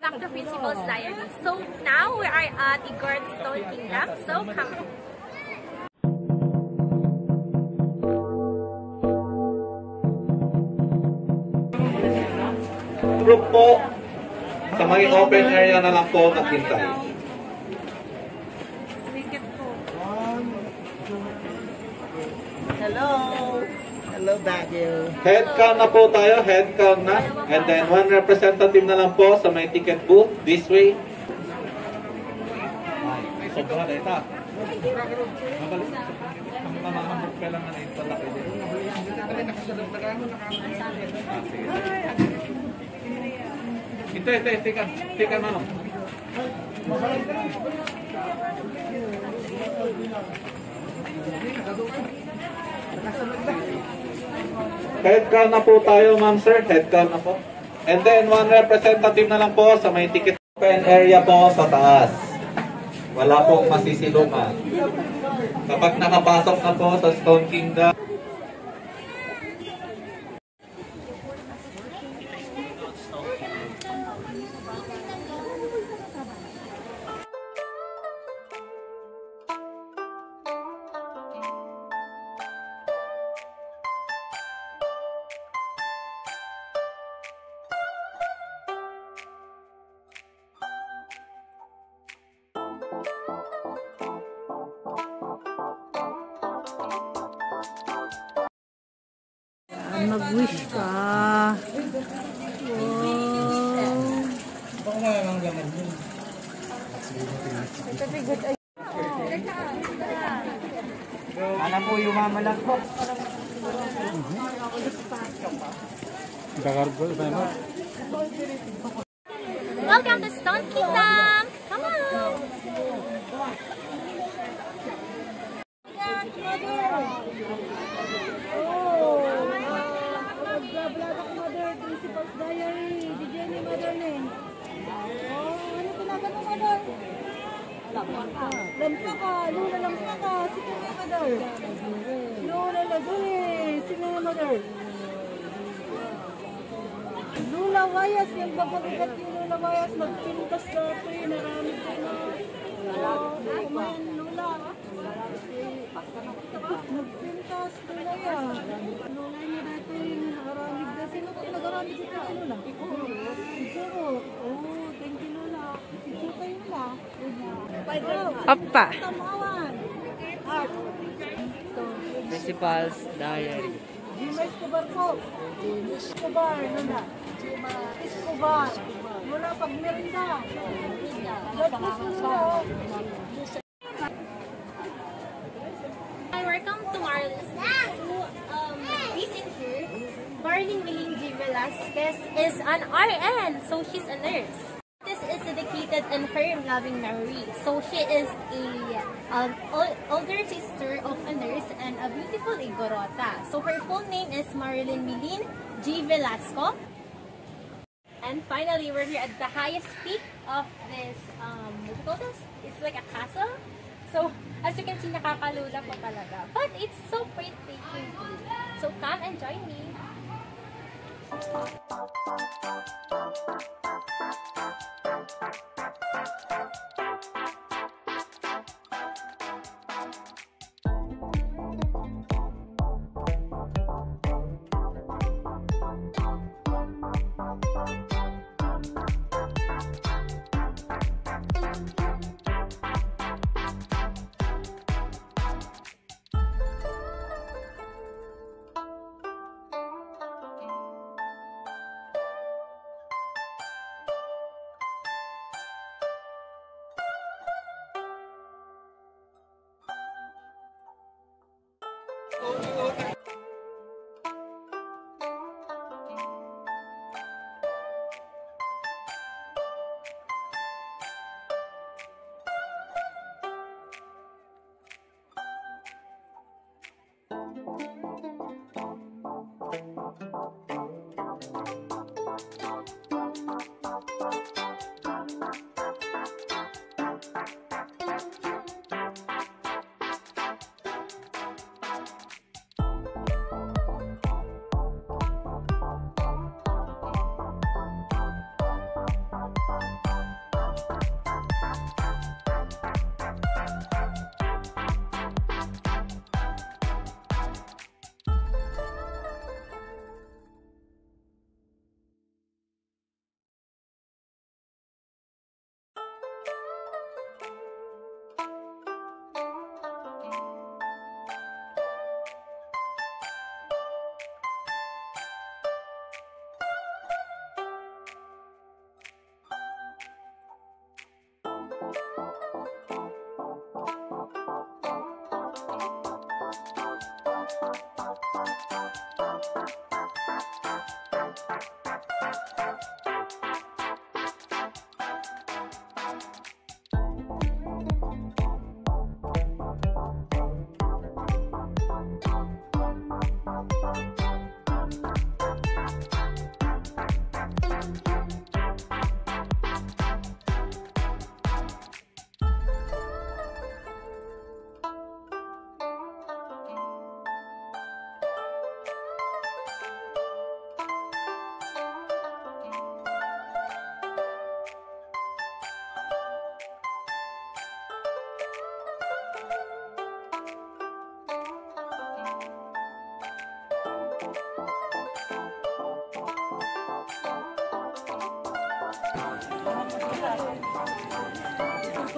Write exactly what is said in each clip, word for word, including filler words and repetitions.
back to Principal's Diary. So now we are at Igorot Stone Kingdom. So come on. Group po, sa may open area na lang po naghintay. Hello! Hello, Baguio. Head count na po tayo, head count na. And then one representative na lang po sa may ticket booth, this way. Sobra na ito. Mamahambok ka lang na ito. Ito, ito, ito, ito, ito, manong. Head count na po tayo, ma'am sir. Head count na po. And then, one representative na lang po sa may ticket open area po sa taas. Wala pong masisilungan. Kapag nakapasok na po sa Stone Kingdom, Mag-wish ka. Wow. Baka wala lang laman yun. Ano po yung mamalag po? Welcome to Stone Kingdom! Come on! Principal's Diary. D J ni Mother ni. Oh, ano tinagan mo, Mother? Lampa ka. Lampa ka. Lula lampa ka. Sino nga, Mother? Lula Laguri. Sino nga, Mother? Lula Wayas. Yung babagat yung Lula Wayas. Magpintas ka ito eh. Narami ko na. Kumain Lula. Magpintas. Lula yan. Lula niya dito yung nakaramig na. Sino ko nag-aramig dito kay Lula? Igorot. Oh, thank you Lula. Sino kayo Lula? Papa. Tamawan. Art. Principal's Diary. Jima Escobar po. Escobar, Lula. Escobar. Lula, pagmerinda. God bless you, Lula. Hi, welcome to Marlin's. So, um, recent here, Marlin Melindy Velasquez is an R N, so she's a nurse. This is dedicated in her loving memory. So she is a um, older sister of a nurse and a beautiful Igorota. So her full name is Marilyn Milin G. Velasco. And finally, we're here at the highest peak of this, um, what do you call this? It's like a castle. So, as you can see, nakakalula po talaga. But it's so breathtaking. So, come and join me.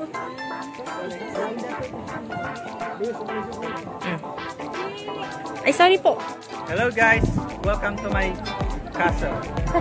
Ay, sorry po. Hello guys, welcome to my castle.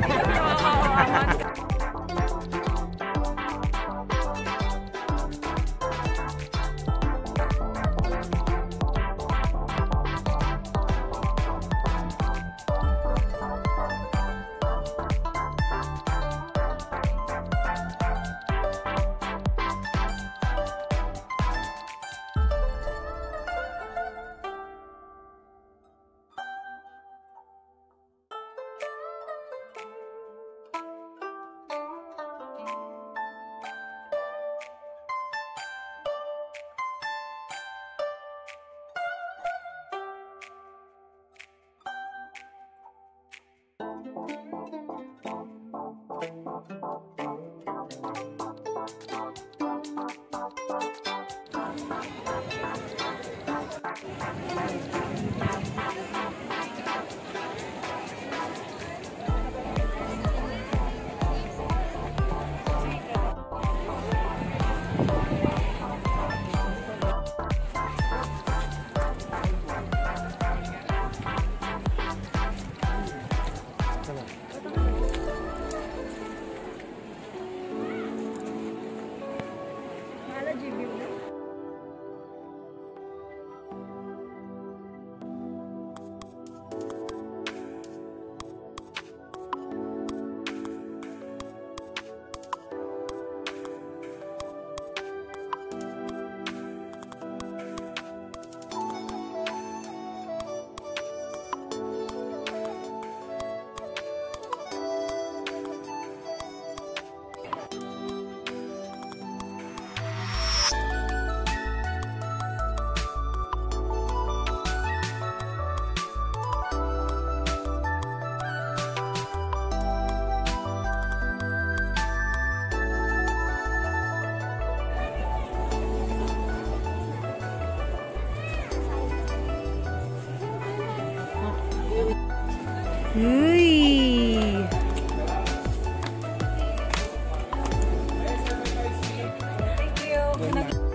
Uy! Thank you.